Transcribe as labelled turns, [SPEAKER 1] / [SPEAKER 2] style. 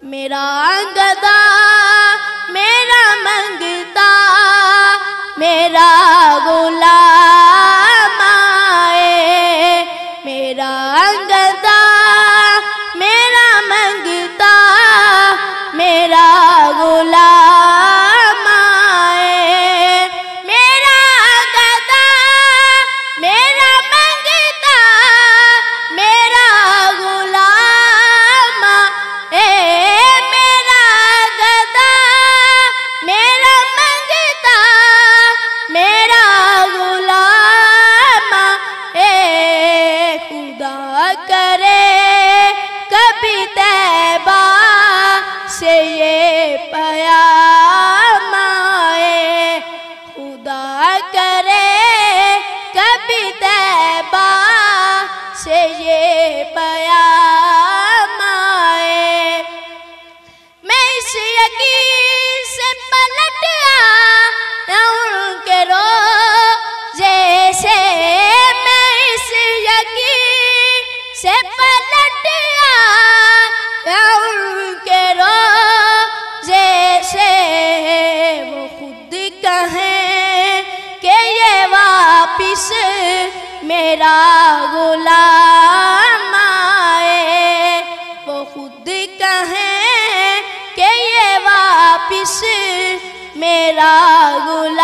[SPEAKER 1] میرا گدا میرا منگتا میرا غلام آئے، میرا گدا میرا منگتا میرا غلام آئے، میرا گدا میرا منگتا میرا غلام آئے، میرا گدا میرا منگتا میرا غلام آئے، خدا کرے کبھی طیبہ سے یہ پیام آئے، خدا کرے کبھی طیبہ سے یہ پیام آئے، میں اس یقین سے پلٹ آؤں کہ روزے سے، میں اس یقین سے پلٹ آؤں کہ روزے سے، وہ خود کہیں کہ یہ واپس میرا غلام آئے، وہ خود کہیں کہ یہ واپس میرا غلام